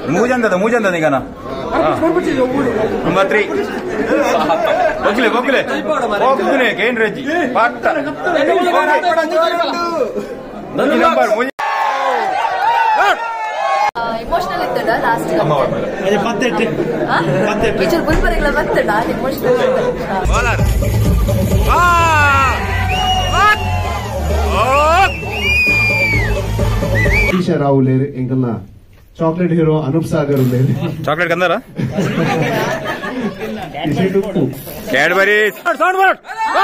ಮೂಜಂದದ ಈಗನ ನಂಬರ್ 3 ಬೊಕ್ಲೆ ಕೇನ್ ರಜ್ಜಿ ಪಾಟ ನಂಬರ್ ಇಮೋಷನಲ್ ಇತ್ತಡ ಲಾಸ್ಟ್ ಬುಲ್ಬರಿಗಳ ಬತ್ತಡ ಇಮೋಷನಲ್ ರಾವ್ లేరు ఇంకా చాక్లెట్ హీరో అనూప్ సాగర్ లేదు చాక్లెట్ కందరా క్యాడ్బరీ సౌండ్ వర్డ్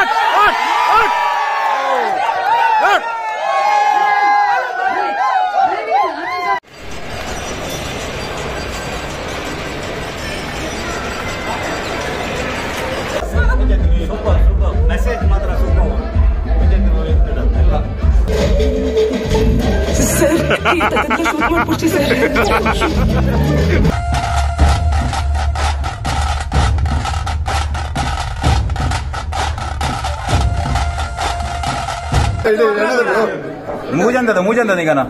ಮೆಸೇಜ್ ಮಾತ್ರ ಸರ್ ಮಾಡ್ಬಿಡ್ತಿ ಸರ್ ಮೂಜಂದದ ಈಗನ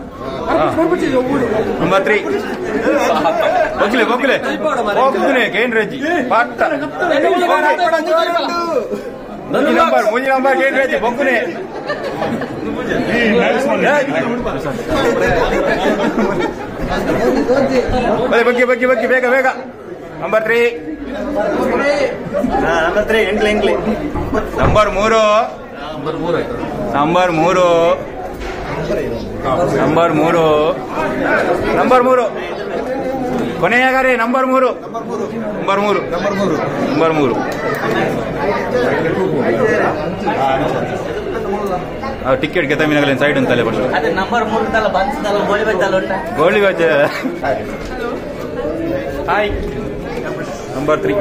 ನಂಬರ್ 3 ಬೊಕ್ಲೆ ಕೇನ್ ರಜ್ಜಿ ಪಾಟ ನಂಬರ್ ಕೇನ್ ರಜ್ಜಿ ಬೊಕ್ಕುನೆ ಬಗ್ಗೆ ಬೇಗ ನಂಬರ್ 3 ಎಂಕ್ಲೆ ನಂಬರ್ 3 ಕೊನೆಯಾಗರೆ ನಂಬರ್ 3 ಟಿಕೆಟ್ ಗೆ ತಮಿನಗಲ ಸೈಡ್ ಅಂತಲೇ ಬರ್ತದೆ ಅದೇ ನಂಬರ್ 3 ತಲ ಬಂತಲ್ಲ ಗೋಳಿ ಬಜ್ಜ ಹಾಯ್ ನಂಬರ್ 3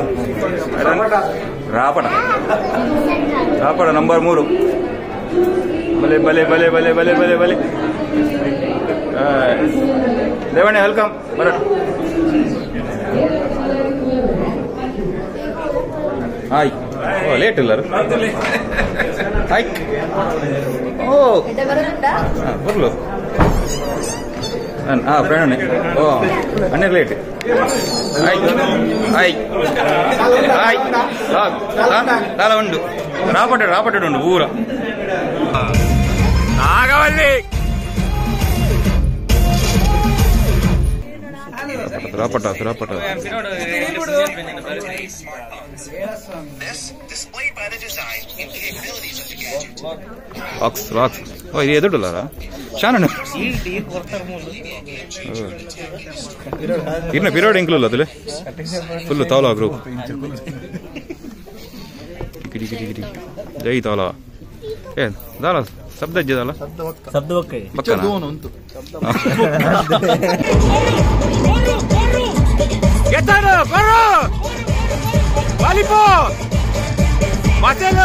ರಾಪಟ ನಂಬರ್ 3 ಬಲೆ ದೇವಣ್ಣ ವೆಲ್ಕಮ್ ಬರಟ್ ಹಾಯ್ ಲೇಟ್ ಇಲ್ಲ ಹಾಯ್ ಓ ಬರ್ಲು ಪ್ರಯಾಣ ಓ ಅಣ್ಣ ಲೇಟ್ ತಾಲ ಉಂಡು ರಾಪಟೆ ಉಂಡು ಊರ ನಾಗವಲ್ಲಿ ರಾಪಟ ರಾಕ್ಸ್ ಓ ಇದು ಎದುಡಲ್ಲ ಶಾನ ಇನ್ನ ಪಿರಿಯಡ್ ಇಂಕ್ಲೂಲ್ಲ ಅದಲ್ಲಿ ಫುಲ್ ತಾವಲ ಗ್ರೂಪ್ ಗಿಡಿ ಜೈ ತಾವಲ ಏನ್ ದಾಲ ಶಬ್ದ ಇದ್ದಲ್ಲ ಶಬ್ದ ಪಕ್ಕನ ಗೆದ್ದಾರು ಬರ್ರು ವಾಲಿಬಾಲ್ ಮಾತೆಲು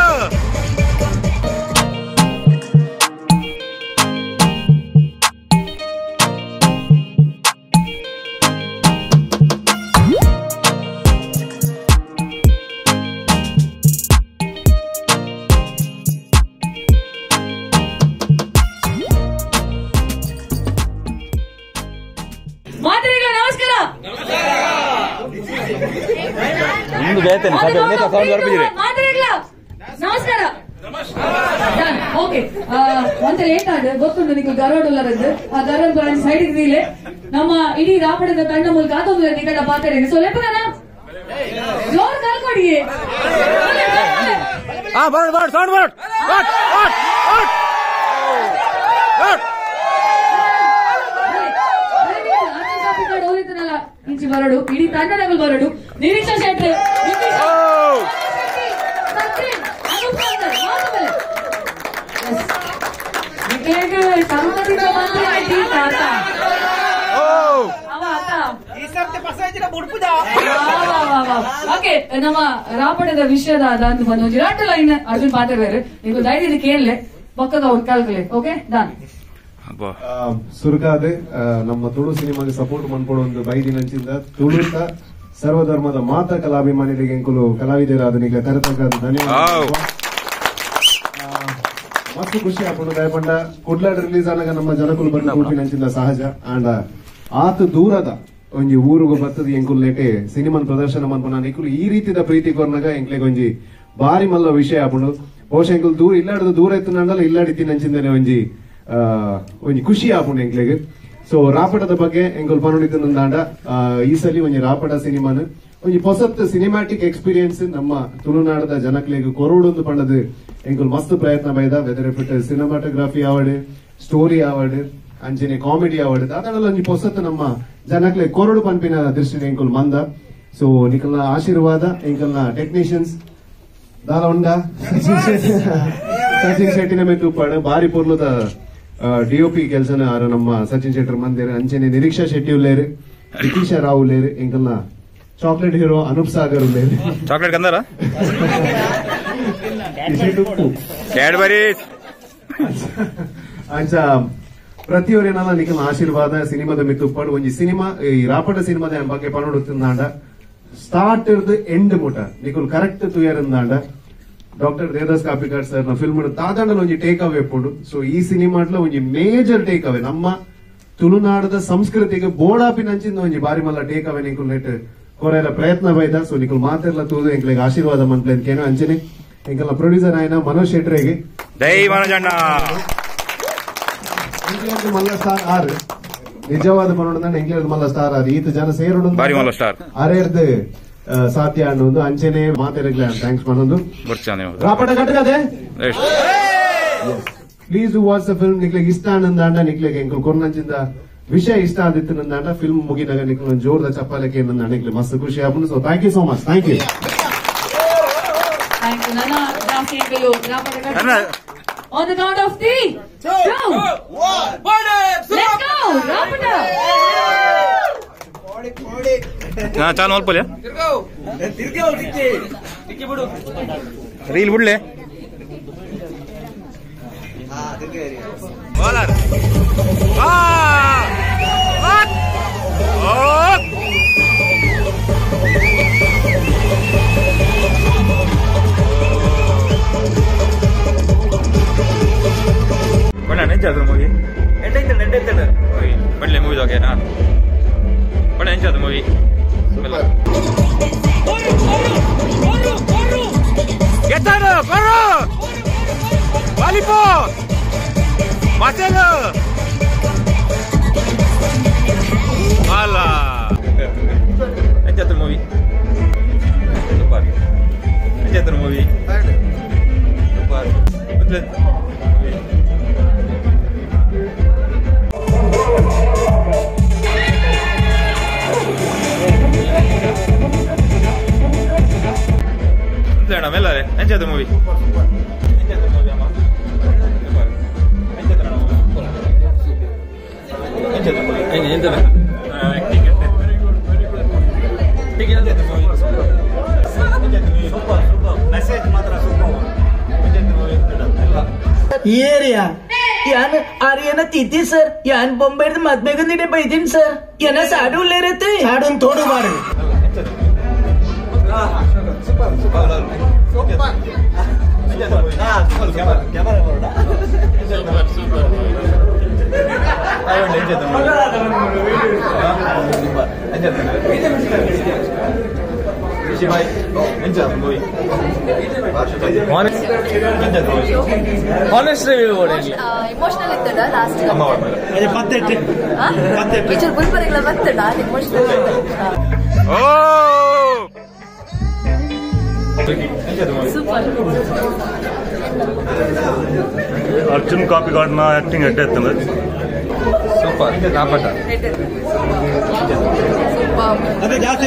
ನಮಸ್ಕಾರ ಓಕೆ ಒಂದ್ ಲೇಟ್ ಆದ ಗೊತ್ತುಂಟು ನಿಮ್ಗೆ ಗರೋಡಲ್ಲರದ್ದು ಆ ಗರೋಡ್ ಸೈಡ್ ಇದ್ದೀಲೆ ನಮ್ಮ ಇಡೀ ರಾಪಡದ ತಂಡ ಮೂಲಕ ಆತೊಂದು ನಿಕಟ ಪಾತ್ರೆ ಸೊ ಲೆಪ್ಪಗನ ಜೋರ್ ಕಲ್ಕೊಡಿ ಇಂಚಿ ಬರಡು ಇಡೀ ತಂಡದಗಳು ಬರಡು ನಿರೀಕ್ಷಾ ಶೆಟ್ಟಿ ಓಕೆ ನಮ್ಮ ರಾಪಡದ ವಿಷಯದ ಅದಂತ ಬಂದು ವಿರಾಟ್ ಲೈನ್ ಅರ್ಜುನ್ ಪಾತ್ರ ಬೇರೆ ನೀವು ಧೈರ್ಯದ ಕೇಳಲೆ ಪಕ್ಕದ ಅವ್ರು ಕಲ್ಕಲೆ ಓಕೆ ಡನ್ ಸುರ್ಗಾದೆ ನಮ್ಮ ತುಳು ಸಿನಿಮಾಗೆ ಸಪೋರ್ಟ್ ಮಾಡ್ಕೊಡೋ ಒಂದು ಬೈದಿನಂಚಿಂದ ತುಳುತ ಸರ್ವಧರ್ಮದ ಮಾತ ಕಲಾಭಿಮಾನಿಗಳಿಗೆ ಎಂಕುಲು ಕಲಾವಿದರಾದನಿಗೆ ಕರೆತಕ್ಕ ಧನ್ಯವಾದ ಮಸ್ತ್ ಖುಷಿ ಹಾಕೊಂಡು ದಯಪಂಡ ಕುಡ್ಲಾಡ್ ರಿಲೀಸ್ ಆದಾಗ ನಮ್ಮ ಜನಕುಲು ಬಂದ ಕೂಟಿನಂಚಿಂದ ಸಹಜ ಅಂಡ್ ಆತ ದೂರದ ಒಂಜಿ ಊರುಗು ಬರ್ತದ ಎಂಕುಲ್ ಲೇಟೆ ಸಿನಿಮಾನ್ ಪ್ರದರ್ಶನ ಮನ್ಪುನ ನಿಕುಲು ಈ ರೀತಿದ ಪ್ರೀತಿ ಕೊರ್ನಾಗ ಎಂಕ್ಲೆಗ್ ಒಂಜಿ ಬಾರಿ ಮಲ್ಲ ವಿಷಯ ಆಪುಂಡು ಬಹುಶಃ ಎಂಕುಲ್ ದೂರ ಇಲ್ಲಾಡದು ದೂರ ಎತ್ತುನಂಡಲ ಇಲ್ಲಾಡಿತಿ ನಂಚಿಂದನೆ ಒಂಜಿ ಖುಷಿ ಆಪುಂಡು ಎಂಕ್ಲೆಗ್ ಸೊ ರಾಪಟದ ಬಗ್ಗೆ ಎಂಕುಲ್ ಪನೊಡಿತುನಂದಾಂಡ ಈ ಸಲಿ ಒಂಜಿ ರಾಪಟ ಸಿನಿಮಾನ್ ಒಂಜಿ ಹೊಸತ್ ಸಿನಿಮ್ಯಾಟಿಕ್ ಎಕ್ಸ್ಪೀರಿಯನ್ಸ್ ನಮ್ಮ ತುಳುನಾಡದ ಜನಕ್ಲೆಗ್ ಕೊರೋಡೊಂದು ಪಂಡದು ಎಂಕುಲ್ ಮಸ್ತ್ ಪ್ರಯತ್ನ ಬೈದ ವೆದರ್ ಇಫ್ ಇಟ್ ಸಿನಿಮಾಟೋಗ್ರಫಿ ಅವಾರ್ಡ್ ಸ್ಟೋರಿ ಅವಾರ್ಡ್ ಅಂಚನೆ ಕಾಮಿಡಿ ಅವಾರ್ಡ್ ಅದನ್ನೆಲ್ಲ ಒಂಜಿ ಹೊಸತ್ ನಮ್ಮ ಜನಕ್ಲೆ ಕೊರಡು ಪಂಪಿನ ದೃಷ್ಟಿನ ಎಂಕುಲ್ ಮಂದ ಸೊ ನಿಕಲ್ನ ಆಶೀರ್ವಾದ ಎಂಕಲ್ನ ಟೆಕ್ನಿಷಿಯನ್ಸ್ ದಾಲ ಉಂಡ ಸಚಿನ್ ಶೆಟ್ಟಿನ ಮೇಲೆ ತೂಪಾಡು ಬಾರಿ ಪೂರ್ಲದ ಡಿಒಪಿ ಕೆಲಸನ ನಮ್ಮ ಸಚಿನ್ ಶೆಟ್ಟರ್ ಮಂದಿರ ಅಂಚನೆ ನಿರೀಕ್ಷಾ ಶೆಟ್ಟಿ ಉಲ್ಲೇರು ನಿತೀಶಾ ರಾವ್ ಉಲ್ಲೇರು ಎಂಕಲ್ನ ಚಾಕ್ಲೇಟ್ ಹೀರೋ ಅನೂಪ್ ಸಾಗರ್ ಉಲ್ಲೇರು ಚಾಕ್ಲೇಟ್ ಕಂದಾರ ಕ್ಯಾಡ್ಬರೀಸ್ ಅಂಚ ಪ್ರತಿಯೊರೇನಲ್ಲ ನಿಕಲ್ನ ಆಶೀರ್ವಾದ ಸಿನಿಮಾದ ಮಿತ್ತುಪ್ಪಾಡು ಒಂಜಿ ಸಿನಿಮಾ ಈ ರಾಪಟ ಸಿನಿಮಾದ ಬಗ್ಗೆ ಪನೋಡುತ್ತಿಂದಾಂಡ ಸ್ಟಾರ್ಟ್ ಇರ್ದು ಎಂಡ್ ಮುಟ ನಿಕುಲ್ ಕರೆಕ್ಟ್ ತುಯರಿಂದಾಂಡ ಡಾಕ್ಟರ್ ದೇವದಾಸ್ ಕಾಪಿಕಾಡ್ ಸರ್ ನ ಫಿಲ್ಮ್ ತಾದಂಡಲ ಒಂಜಿ ಟೇಕ್ ಅವೇ ಪೋಡು ಸೊ ಈ ಸಿನಿಮಾಡ್ಲ ಒಂಜಿ ಮೇಜರ್ ಟೇಕ್ ಅವೇ ನಮ್ಮ ತುಳುನಾಡದ ಸಂಸ್ಕೃತಿಗೆ ಬೋಡಾಪಿನ ಅಂಚಿಂದ ಒಂಜಿ ಬಾರಿ ಮಲ್ಲ ಟೇಕ್ ಅವೇ ನಿಕುಲ್ ನೆಟ್ ಕೊರೆಯರ ಪ್ರಯತ್ನ ಬೈದ ಸೊ ನಿಕುಲ್ ಮಾತೆಲ್ಲ ತೂದು ಎಂಕ್ಲೆಗ್ ಆಶೀರ್ವಾದ ಮನ್ಪ್ಲೇನ್ ಕೇನೋ ಅಂಚನೆ ಎಂಕಲ್ನ ಪ್ರೊಡ್ಯೂಸರ್ ಆಯ್ನ ಮನೋಜ್ ಶೆಟ್ರಿಗೆ ಜೈ ಮನೋಜಣ್ಣ ಮಲ್ಲ ಸ್ಟಾರ್ ಆರ್ ನಿಜವಾದ ಪನೋಡ ಎಂಕ್ಲೇದ್ ಮಲ್ಲ ಸ್ಟಾರ್ ಆರ್ ಈತ ಜನ ಸೇರೋಡು ಬಾರಿ ಮಲ್ಲ ಸ್ಟಾರ್ ಅರೇರ್ದು ಸಾಧ್ಯ ಅನ್ನೋದು ಅಂಚನೆ ಮಾತೆರಗ್ಲ ಥ್ಯಾಂಕ್ಸ್ ಮಾಡೋದು ರಾಪಟ ಕಟ್ಟಕದೆ ಪ್ಲೀಸ್ ವಾಚ್ ದ ಫಿಲ್ಮ್ ನಿಕ್ಲೆಗ್ ಇಷ್ಟ ಅನ್ನಂದಾಂಡ ನಿಕ್ಲೆಗ್ ಎಂಕಲ್ ಕೊರ್ನಂಚಿಂದ ವಿಷಯ ಇಷ್ಟ ಆದಿತ್ತು ನಂದಾಂಡ ಫಿಲ್ಮ್ ಮುಗಿದಾಗ ನಿಕ್ಲು ಒಂದು ಜೋರ್ದ ಚಪ್ಪಾಲಕ್ಕೆ ನಂದಾಂಡ ನಿಕ್ಲೆ ಮಸ್ತ್ ಖುಷಿ ಆಪುಂಡು so thank you so much thank you On the count of 3, 2, 1, let's go! Rapata! ಚಾಲು ಅಲ್ಪಲ್ಯ ರೀಲ್ ಬಿಡ್ಲೆ ಬೌಲರ್ ಬಣ್ಣ ನೆಂಚಾದ್ರು ಮೂವಿ ಬಡ್ಲೆ ಮೂವಿ ಓಕೆ ಹಾ ಬಣ್ಣ ನೆಂಚಾದ್ರು ಮೂವಿ ಗೆದ್ದಾರು ಬರ್ರು ವಾಲಿಬೋ ಮಾತೆಲು ಅಲ್ಲ ಎಂಚಾದ್ರು ಮೂವಿ ಸೂಪರ್ ಎಂಚಾದ್ರು ಮೂವಿ ಸೂಪರ್ ಮೆಲ್ಲರೆ ಎಂಚದ ಮೂವಿ ಅಮ್ಮ ಮೆಸೇಜ್ ಮಾತ್ರ ಏರಿಯಾ ಯಾನ್ ಆರ್ಯನ ತಿತ್ತಿ ಸರ್ ಯಾನ್ ಬೊಂಬೈದ ಮದ್ಮೆಗಂದಿಡೆ ಬೈದಿನ್ ಸರ್ ಏನ ಸಾಡು ಉಳ್ಳೇರತ್ತೆ ಸಾಡುನ್ ತೋಡು ಮಾಡು Honest review emotional ಇತ್ತಲ್ಲ ಲಾಸ್ಟ್ ಪತ್ತೆ ಟೀಚರ್ ಬುಲ್ಪರಿಗಳ ಬರ್ತಡ emotional ಓ ಸೂಪರ್ ಅರ್ಜುನ್ ಕಾಪಿಗಾಡ್ನ ಆಕ್ಟಿಂಗ್ ಎಡ್ಡೆ ಇರ್ತದೆ ಸೂಪರ್ ರಾಪಟ ಅದೇ ಜಾಸ್ತಿ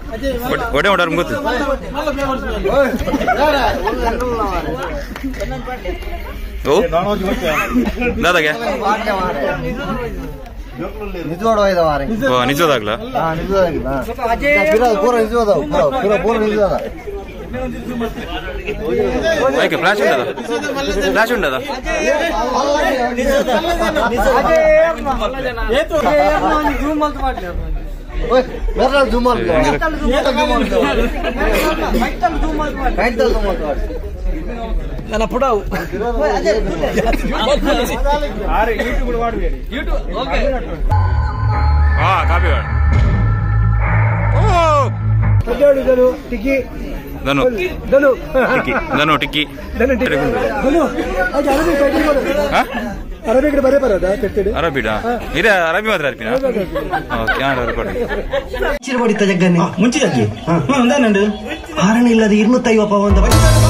ಒಡೆ ಒಡಾರ ಗೊತ್ತು ಓ ದಾದಾಗೆ ನಿಜವಾದಾಗ್ಲ ಓಕೆ ಫ್ಲಾಶ್ ಉಂಟದ ನನ್ನ ಪುಡವು ಹಾ ಕಾಪಿ ಟಿಕ್ಕಿ ಧನು ಧನು ಧನು ಟಿಕ್ಕಿ ಅರಬಿಗೆ ಬರೇ ಬರೋದಾ ಕೆಟ್ಟಡಿ ಅರಬಿಡಾ ಇದೆ ಅರಬಿ ಮಾತ್ರ ಅರ್ಪಿನ ಓಕೆ ನಾನು ರೆಕಾರ್ಡ್ ಚಿರಬಡಿತ ಜಗ್ಗನ್ನಿ ಮುಂಚೆ ಜಗ್ಗಿ ಅಂದಾನಂಡು ಆರಣ ಇಲ್ಲದ 250 ಪೌಂಡ್